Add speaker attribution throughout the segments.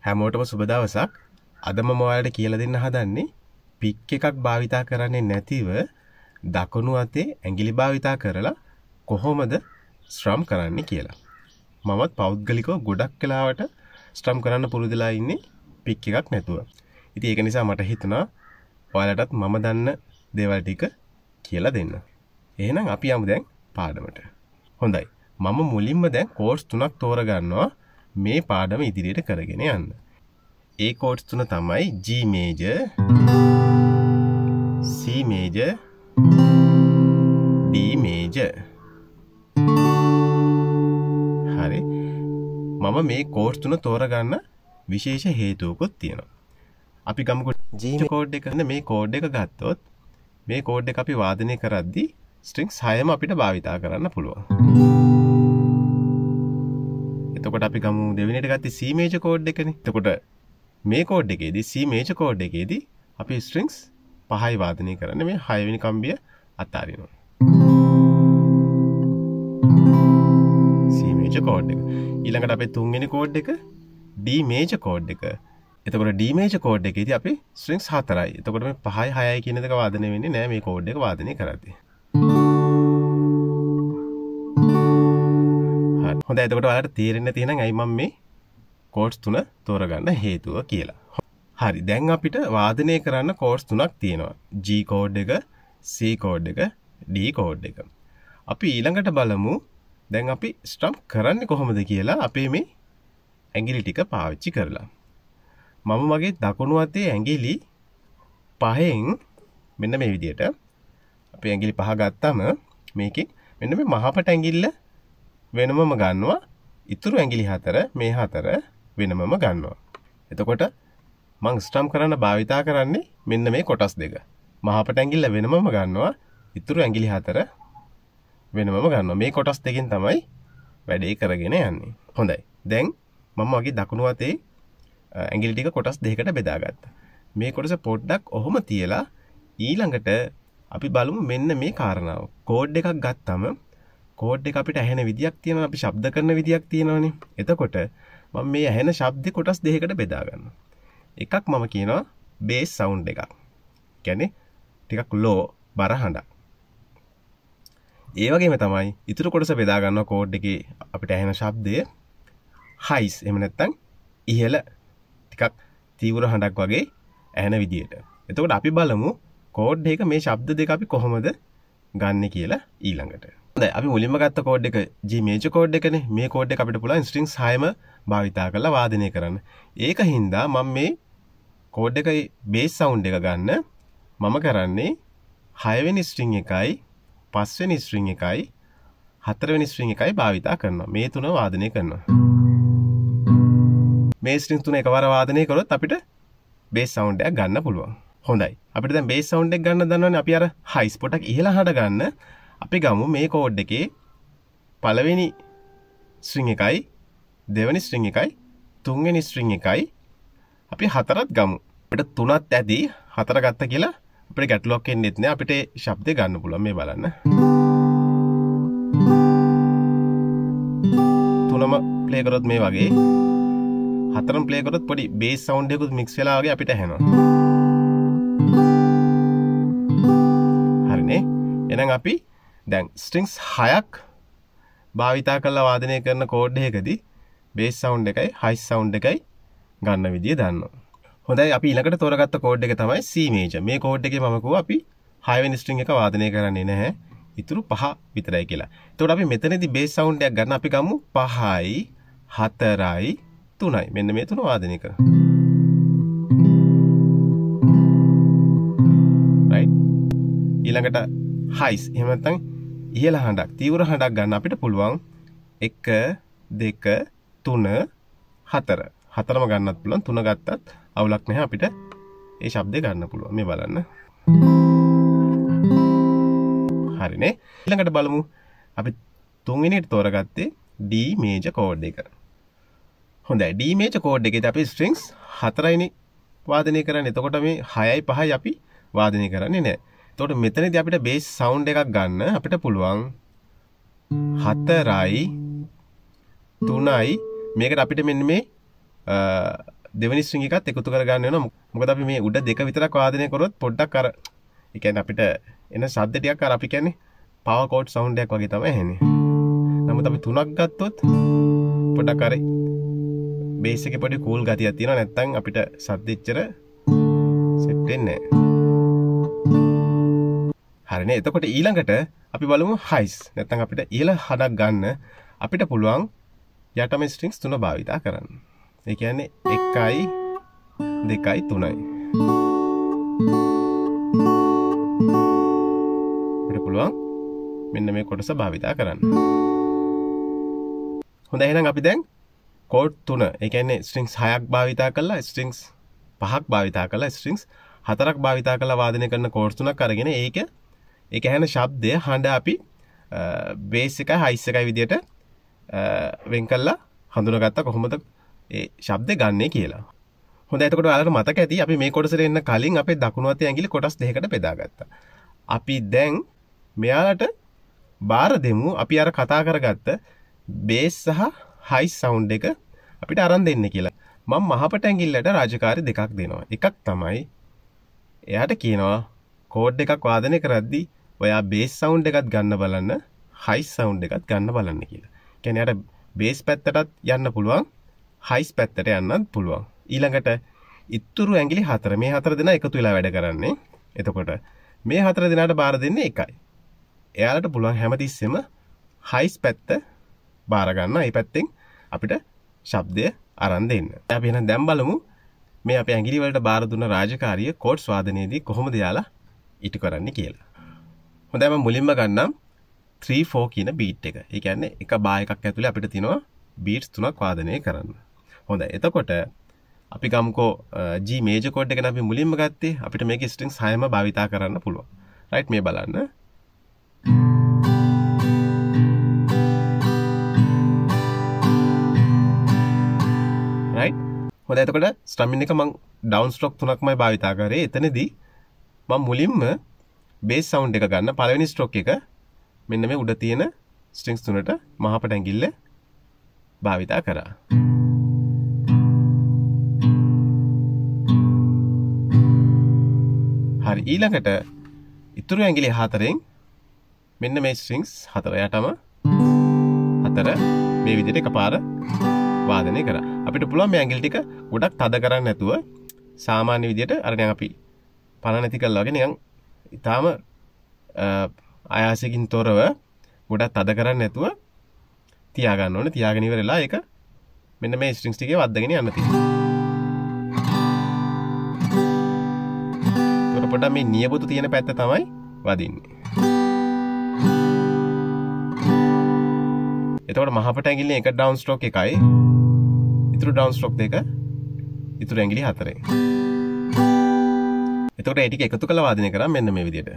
Speaker 1: හැමෝටම සුබ දවසක්. අද මම ඔයාලට කියලා දෙන්න හදන්නේ පික් එකක් භාවිතා කරන්නේ නැතිව දකුණු අතේ ඇඟිලි භාවිතා කරලා කොහොමද ස්ට්‍රම් කරන්නේ කියලා. මමත් පෞද්ගලිකව ගොඩක් වෙලාවට ස්ට්‍රම් කරන්න පුරුදුලා ඉන්නේ පික් එකක් නැතුව. ඉතින් ඒක නිසා මට හිතුණා ඔයාලටත් මම දන්න දේවල් ටික කියලා දෙන්න. එහෙනම් අපි යමු දැන් පාඩමට. හොඳයි. මම මුලින්ම දැන් කෝඩ්ස් 3ක් තෝරගන්නවා මේ පාඩම ඉදිරියට කරගෙන යන්න. ඒ කෝඩ්ස් 3 තමයි G major, C major, D major. හරි. මම මේ කෝඩ්ස් 3 තෝරගන්න විශේෂ හේතුවකුත් තියෙනවා. අපි ගමුකෝ G කෝඩ් එක ගන්න මේ කෝඩ් එක ගත්තොත් මේ කෝඩ් එක අපි වාදනය කරද්දී ස්ට්‍රින්ග්ස් 6ම අපිට භාවිතා කරන්න පුළුවන්. එතකොට අපි ගමු දෙවෙනියට ගත්තේ C major කෝඩ් එකනේ. එතකොට මේ කෝඩ් එකේදී C major කෝඩ් එකේදී අපි ස්ට්‍රින්ග්ස් 5යි වාදනය කරන්නේ. මේ 6 වෙනි කම්බිය අතාරිනවා. C major කෝඩ් එක. ඊළඟට අපේ තුන්වෙනි කෝඩ් එක D major කෝඩ් එක. එතකොට D major කෝඩ් එකේදී අපි ස්ට්‍රින්ග්ස් 4යි. එතකොට මේ 5යි 6යි කියන දෙක වාදනය වෙන්නේ නැහැ මේ කෝඩ් එක වාදනය කරද්දී. හොඳයි. එතකොට ඔයාලට තේරෙන්න තියෙනවා ඇයි මම මේ කෝඩ්ස් 3 තෝරගන්න හේතුව කියලා. හරි. දැන් අපිට වාදනය කරන්න කෝඩ්ස් 3ක් තියෙනවා. G කෝඩ් එක, C කෝඩ් එක, D කෝඩ් එක. අපි ඊළඟට බලමු දැන් අපි ස්ට්‍රම් කරන්නේ කොහොමද කියලා අපේ මේ ඇඟිලි ටික පාවිච්චි කරලා. මම මගේ දකුණු අතේ ඇඟිලි 5න් මෙන්න මේ විදියට අපි ඇඟිලි 5 ගත්තාම මේකෙන් මෙන්න මේ මහපට ඇඟිල්ල වෙනමම ගන්නවා. ඉතුරු ඇඟිලි 4 මේ 4 වෙනමම ගන්නවා. එතකොට මම ස්ට්‍රම් කරන්න භාවිතා කරන්නේ මෙන්න මේ කොටස් දෙක. මහපට ඇඟිල්ල වෙනමම ගන්නවා. ඉතුරු ඇඟිලි 4 වෙනමම ගන්නවා. මේ කොටස් දෙකෙන් තමයි වැඩේ කරගෙන යන්නේ. හොඳයි. දැන් මම වගේ දකුණු අතේ ඇඟිලි ටික කොටස් දෙකකට බෙදාගත්තා. මේ කොටස පොඩ්ඩක් ඔහොම තියලා ඊළඟට අපි බලමු මෙන්න මේ කාරණාව. කෝඩ් එකක් ගත්තම කෝඩ් එක අපිට ඇහෙන විදියක් තියෙනවා. අපි ශබ්ද කරන විදියක් තියෙනවානේ. එතකොට මම මේ ඇහෙන ශබ්ද කොටස් දෙකකට බෙදා ගන්නවා. එකක් මම කියනවා බේස් සවුන්ඩ් එකක්. කියන්නේ ටිකක් ලෝ බර හඬක්. ඒ වගේම තමයි ඊටු කොටස බෙදා ගන්නවා කෝඩ් එකේ අපිට ඇහෙන ශබ්දය හයිස් එහෙම නැත්නම් ඉහළ ටිකක් තීව්‍ර හඬක් වගේ ඇහෙන විදියට. එතකොට අපි බලමු කෝඩ් එක මේ ශබ්ද දෙක අපි කොහොමද ගන්නෙ කියලා ඊළඟට. හොඳයි. අපි මුලින්ම ගත්ත කෝඩ් එක G major කෝඩ් එකනේ. මේ කෝඩ් එක අපිට පුළුවන් ස්ට්‍රින්ග්ස් 6ම භාවිතා කරලා වාදනය කරන්න. ඒක හින්දා මම මේ කෝඩ් එකේ බේස් සවුන්ඩ් එක ගන්න මම කරන්නේ 6 වෙනි ස්ට්‍රින්ග් එකයි 5 වෙනි ස්ට්‍රින්ග් එකයි 4 වෙනි ස්ට්‍රින්ග් එකයි භාවිතා කරනවා. මේ තුන වාදනය කරනවා. මේ ස්ට්‍රින්ග් තුන එකවර වාදනය කරොත් අපිට බේස් සවුන්ඩ් එකක් ගන්න පුළුවන්. හොඳයි. අපිට දැන් බේස් සවුන්ඩ් එක ගන්න දන්නවනේ. අපි අර හයි ස්පොටක් ඉහළ හඬ ගන්න අපි ගමු මේ කෝඩ් එකේ පළවෙනි ස්ට්‍රින්ග් එකයි දෙවෙනි ස්ට්‍රින්ග් එකයි තුන්වෙනි ස්ට්‍රින්ග් එකයි අපි හතරත් ගමු. අපිට තුනත් ඇති හතර ගත්ත කියලා අපිට ගැටලුවක් එන්නේ නැහැ. අපිට ඒ ශබ්දේ ගන්න පුළුවන්. මේ බලන්න. තුනම ප්ලේ කරොත් මේ වගේ හතරම ප්ලේ කරොත් පොඩි බේස් සවුන්ඩ් එකකුත් මික්ස් වෙලා වගේ අපිට ඇහෙනවා. හරිනේ. එහෙනම් අපි දැන් ස්ට්‍රින්ග්ස් 6ක් භාවිතා කරලා වාදනය කරන කෝඩ් එකකදී බේස් සවුන්ඩ් එකයි හයි සවුන්ඩ් එකයි ගන්න විදිය දන්නවා. හොඳයි. අපි ඊළඟට තෝරගත්ත කෝඩ් එක තමයි C major. මේ කෝඩ් එකේ මම කිව්වා අපි 6 වෙනි ස්ට්‍රින්ග් එක වාදනය කරන්නේ නැහැ. ඉතුරු 5 විතරයි කියලා. එතකොට අපි මෙතනදී බේස් සවුන්ඩ් එකක් ගන්න අපි ගමු 5යි 4යි 3යි. මෙන්න මේ තුන වාදනය කරමු. right. ඊළඟට හයිස් එහෙම නැත්නම් ඉහළ හඬක් තීව්‍ර හඬක් ගන්න අපිට පුළුවන් 1 2 3 4 හතරම ගන්නත් පුළුවන්. 3 ගත්තත් අවුලක් නැහැ. අපිට ඒ ශබ්දේ ගන්න පුළුවන්. මේ බලන්න. හරිනේ. ඊළඟට බලමු අපි තුන්වෙනියට තෝරගත්තේ D major කෝඩ් එක. හොඳයි. D major කෝඩ් එකේදී අපි ස්ට්‍රින්ග්ස් 4යිනේ වාදනය කරන්නේ. එතකොට මේ 6යි 5යි අපි වාදනය කරන්නේ නැහැ. එතකොට මෙතනදී අපිට බේස් සවුන්ඩ් එකක් ගන්න අපිට පුළුවන් 4යි 3යි මේකට අපිට මෙන්න මේ දෙවෙනි ස්ට්‍රින්ග් එකත් එකතු කරගන්න වෙනවා. මොකද අපි මේ උඩ දෙක විතරක් වාදනය කරොත් පොඩ්ඩක් අර ඒ කියන්නේ අපිට එන ශබ්ද ටිකක් අර අපි කියන්නේ පවර් කෝඩ් සවුන්ඩ් එකක් වගේ තමයි එන්නේ. නමුත් අපි තුනක් ගත්තොත් පොඩ්ඩක් අර බේස් එකේ පොඩි කූල් ගතියක් තියෙනවා. නැත්නම් අපිට ශබ්ද එච්චර සෙට් වෙන්නේ නැහැ. හරිනේ. එතකොට ඊළඟට අපි බලමු හයිස්. නැත්නම් අපිට ඉහළ හඩක් ගන්න අපිට පුළුවන් යටම ස්ට්‍රින්ග්ස් තුන භාවිතා කරන්න. ඒ කියන්නේ 1යි 2යි 3යි. අපිට පුළුවන් මෙන්න මේ කොටස භාවිතා කරන්න. හොඳයි එහෙනම් අපි දැන් කෝඩ් 3, ඒ කියන්නේ ස්ට්‍රින්ග්ස් 6ක් භාවිතා කරලා ස්ට්‍රින්ග්ස් 5ක් භාවිතා කරලා ස්ට්‍රින්ග්ස් 4ක් භාවිතා කරලා වාදනය කරන කෝඩ් 3ක් අරගෙන ඒක ඇහෙන ශබ්දය හඬ අපි බේස් එකයි හයිස් එකයි විදියට වෙන් කළා හඳුනාගත්තා කොහොමද ඒ ශබ්ද ගන්නෙ කියලා. හොඳයි එතකොට ඔයාලට මතක ඇති අපි මේ කොටසට එන්න කලින් අපේ දකුණු අතේ ඇඟිලි කොටස් දෙකකට බෙදාගත්තා. අපි දැන් මෙයාලට බාර දෙමු අපි අර කතා කරගත්ත බේස් සහ හයිස් සවුන්ඩ් එක අපිට අරන් දෙන්න කියලා. මම මහපට ඇඟිල්ලට රාජකාරී දෙකක් දෙනවා. එකක් තමයි එයාට කියනවා කෝඩ් එකක් වාදනය කරද්දී ඔයා බේස් සවුන්ඩ් එකත් ගන්න බලන්න හයිස් සවුන්ඩ් එකත් ගන්න බලන්න කියලා. කියන්නේ යාට බේස් පැත්තටත් යන්න පුළුවන් හයිස් පැත්තට යන්නත් පුළුවන්. ඊළඟට ඉතුරු ඇඟිලි 4 මේ 4 දෙනා එකතු වෙලා වැඩ කරන්නේ. එතකොට මේ 4 දෙනාට බාර දෙන්නේ එකයි. එයාලට පුළුවන් හැමතිස්සෙම හයිස් පැත්ත බාර ගන්න. ඒ පැත්තෙන් අපිට ශබ්දය අරන් දෙන්න. අපි එහෙනම් දැන් බලමු මේ අපේ ඇඟිලි වලට බාර දුන්න රාජකාරිය කෝඩ්ස් වාදනයේදී කොහොමද යාලා ඉටු කරන්නේ කියලා. හොඳයි මම මුලින්ම ගන්නම් 3-4 කියන බීට් එක. ඒ කියන්නේ එක බා එකක් ඇතුලේ අපිට තියෙනවා බීට්ස් 3ක් වාදනය කරන්න. හොඳයි. එතකොට අපි ගමුකෝ G මේජර් කෝඩ් එක අපි මුලින්ම ගත්තේ. අපිට මේකේ ස්ට්‍රින්ග්ස් 6ම භාවිතා කරන්න පුළුවන්. රයිට් මේ බලන්න. රයිට්. හොඳයි. එතකොට ස්ට්‍රමින් එක මම ඩවුන් ස්ට්‍රෝක් 3ක්මයි භාවිතා කරේ. එතනදී මම මුලින්ම බේස් සවුන්ඩ් එක ගන්න පළවෙනි ස්ට්‍රෝක් එක මෙන්න මේ උඩ තියෙන ස්ට්‍රින්ග්ස් තුනට මහපට ඇඟිල්ල භාවිතා කරා. හරි ඊළඟට ඉතුරු ඇඟිලි 4න් මෙන්න මේ ස්ට්‍රින්ග්ස් 4 යටම 4 මේ විදිහට එකපාර වාදනය කරා. අපිට පුළුවන් මේ ඇඟිලි ටික ගොඩක් තද කරන්නේ නැතුව සාමාන්‍ය විදිහට අර නිකන් අපි පණ නැති කළා වගේ නිකන් ඊටාම ආයාසයෙන් තොරව ගොඩක් තද කරන්නේ නැතුව තියා ගන්න ඕනේ. තියාගෙන ඉවරලා ඒක මෙන්න මේ ස්ට්‍රින්ග්ස් ටිකේ වද්දගෙන යන්න තියෙනවා. ඒකට පොඩ්ඩක් මේ නියපොතු තියෙන පැත්ත තමයි වදින්නේ. එතකොට මහපට ඇඟිල්ලේ එක ඩවුන් ස්ට්‍රෝක් එකයි ඉතුරු ඩවුන් ස්ට්‍රෝක් දෙක ඉතුරු ඇඟිලි 4යි. එතකොට ඒ ටික එකතු කරලා වාදනය කරා මෙන්න මේ විදිහට.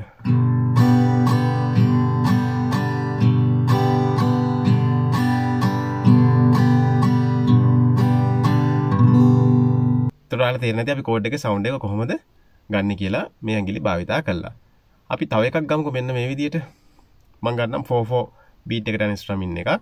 Speaker 1: ඔයාලට තේරෙන්නේ නැති අපි කෝඩ් එකේ සවුන්ඩ් එක කොහොමද ගන්න කියලා මේ ඇඟිලි භාවිතා කළා. අපි තව එකක් ගමුකෝ මෙන්න මේ විදිහට. මම ගන්නම් 4/4 බීට් එකට යන ස්ට්‍රමින් එකක්.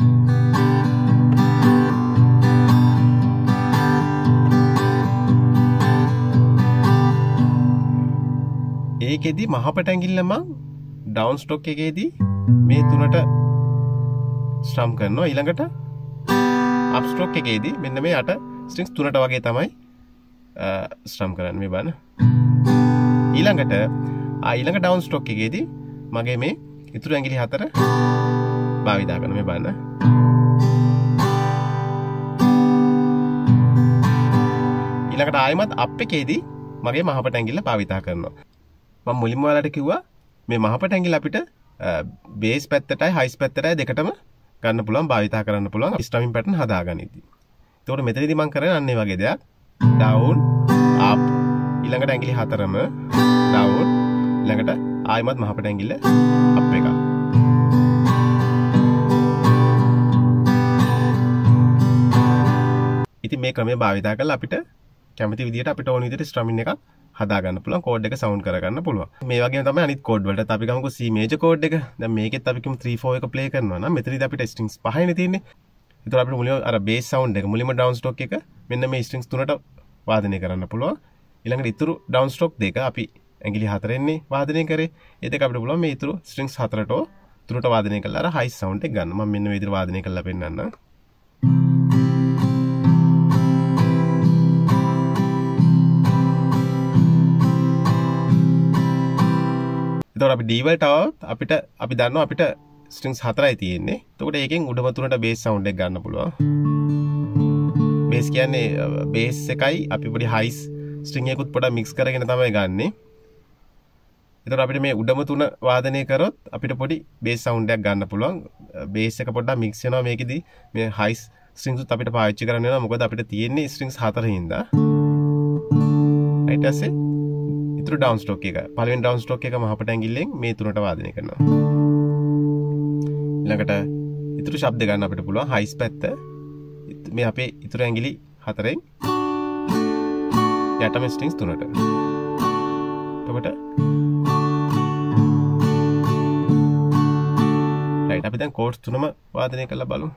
Speaker 1: ඒකෙදි මහපට ඇඟිල්ල මම ඩවුන් ස්ට්‍රෝක් එකේදී මේ තුනට ස්ට්‍රම් කරනවා. ඊළඟට අප් ස්ට්‍රෝක් එකේදී මෙන්න මේ යට ස්ට්‍රින්ග්ස් තුනට වගේ තමයි ස්ට්‍රම් කරන්න මේ බලන්න. ඊළඟට ඊළඟ ඩවුන් ස්ට්‍රෝක් එකේදී මගේ මේ ඉතුරු ඇඟිලි 4 භාවිතා කරන මේ බලන්න. ඊළඟට ආයෙමත් අප් එකේදී මගේ මහපට ඇඟිල්ල භාවිතා කරනවා. මම මුලින්ම ඔයාලට කිව්වා මේ මහපට ඇඟිල්ල අපිට බේස් පැත්තටයි හයිස් පැත්තටයි දෙකටම ගන්න පුළුවන් භාවිතා කරන්න පුළුවන් ස්ට්‍රමින් පැටර්න් හදාගනිද්දී. ඒතකොට මෙතනදී මම කරන්නේ අන්න ඒ වගේ දෙයක්. down up ඊළඟට ඇඟිලි 4ම down ඊළඟට ආයෙමත් මහපට ඇඟිල්ල up එක. ඉතින් මේ ක්‍රමය භාවිතා කරලා අපිට කැමති විදිහට අපිට ඕන විදිහට ස්ට්‍රමින් එකක් හදා ගන්න පුළුවන්. කෝඩ් එක සවුන්ඩ් කර ගන්න පුළුවන්. මේ වගේම තමයි අනිත් කෝඩ් වලට අපි ගමුකෝ C මේජර් කෝඩ් එක. දැන් මේකෙත් අපි කිමු 3/4 එක ප්ලේ කරනවා නම් මෙතනදී අපිට ස්ට්‍රින්ග්ස් 5නේ තියෙන්නේ. ඒතකොට අපිට මුලින්ම අර බේස් සවුන්ඩ් එක මුලින්ම ඩවුන් ස්ට්‍රෝක් එක මෙන්න මේ ස්ට්‍රින්ග්ස් තුනට වාදනය කරන්න පුළුවන්. ඊළඟට ඉතුරු ඩවුන් ස්ට්‍රෝක් දෙක අපි ඇඟිලි හතරෙන්නේ වාදනය කරේ. ඒ දෙක අපිට පුළුවන් මේ ඉතුරු ස්ට්‍රින්ග්ස් හතරට තුනට වාදනය කරලා අර හයි සවුන්ඩ් එක ගන්න. මම මෙන්න මේ විදිහට වාදනය කරලා පෙන්නන්නම්. එතකොට අපි D වලට අපිට අපි දන්නවා අපිට ස්ට්‍රින්ග්ස් හතරයි තියෙන්නේ. එතකොට ඒකෙන් උඩම තුනට බේස් සවුන්ඩ් එක ගන්න පුළුවන්. බේස් කියන්නේ බේස් එකයි අපි පොඩි හයිස් ස්ට්‍රින්ග් එකකුත් පොඩක් මික්ස් කරගෙන තමයි ගන්නෙ. එතකොට අපිට මේ උඩම තුන වාදනය කරොත් අපිට පොඩි බේස් සවුන්ඩ් එකක් ගන්න පුළුවන්. බේස් එක පොඩ්ඩක් මික්ස් වෙනවා මේකෙදි. මේ හයිස් ස්ට්‍රින්ග්ස් උත් අපිට පාවිච්චි කරන්න වෙනවා. මොකද අපිට තියෙන්නේ ස්ට්‍රින්ග්ස් හතරෙන් හින්දා. ඊට පස්සේ ඉතුරු ඩවුන් ස්ට්‍රෝක් එක. පළවෙනි ඩවුන් ස්ට්‍රෝක් එක මහපට ඇඟිල්ලෙන් මේ තුනට වාදනය කරනවා. ඊළඟට ඉතුරු ශබ්ද ගන්න අපිට පුළුවන් හයිස් පැත්ත. මේ අපේ ඉතුරු ඇඟිලි හතරෙන් යටම ස්ට්‍රින්ග්ස් තුනට. එතකොට රයිට් අපි දැන් කෝඩ්ස් තුනම වාදනය කරලා බලමු.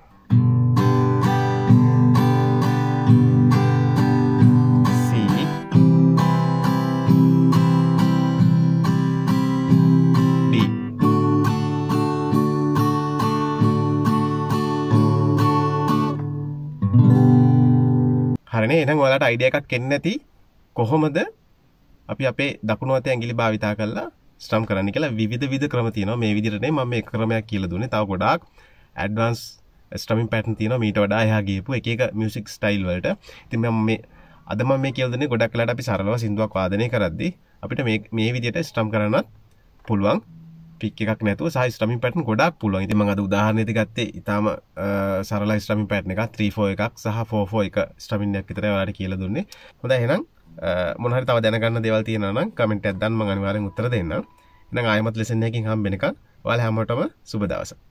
Speaker 1: හරිනේ එහෙනම් ඔයාලට අයිඩියා එකක් එන්නේ නැති කොහොමද අපි අපේ දකුණු අතේ ඇඟිලි භාවිතා කරලා ස්ට්‍රම් කරන්න කියලා විවිධ ක්‍රම තියෙනවා. මේ විදිහට නේ මම මේ ක්‍රමයක් කියලා දුන්නේ. තව ගොඩාක් ඇඩ්වාන්ස් ස්ට්‍රමින් පැටර්න් තියෙනවා මීට වඩා එහා ගියපු එක මියුසික් ස්ටයිල් වලට. ඉතින් මම මේ කියලා දුන්නේ ගොඩක් වෙලාවට අපි සරලව සින්දුවක් වාදනය කරද්දී අපිට මේ විදිහට ස්ට්‍රම් කරන්නත් පුළුවන්. පික් එකක් නැතුව සහ ස්ට්‍රමින් පැටර්න් ගොඩාක් පුළුවන්. ඉතින් මම අද උදාහරණයක් ගත්තේ ඊටාම සරල ස්ට්‍රමින් පැටර්න් එකක් 3/4 එකක් සහ 4/4 එක ස්ට්‍රමින් එකක් විතරයි ඔයාලට කියලා දුන්නේ. හොඳයි එහෙනම් මොන හරි තව දැනගන්න දේවල් තියෙනවා නම් කමෙන්ට් එකක් දාන්න මම අනිවාර්යෙන් උත්තර දෙන්නම්. එහෙනම් ආයෙමත් ලෙසන් එකකින් හම්බ වෙනකන් ඔයාලා හැමෝටම සුබ දවසක්.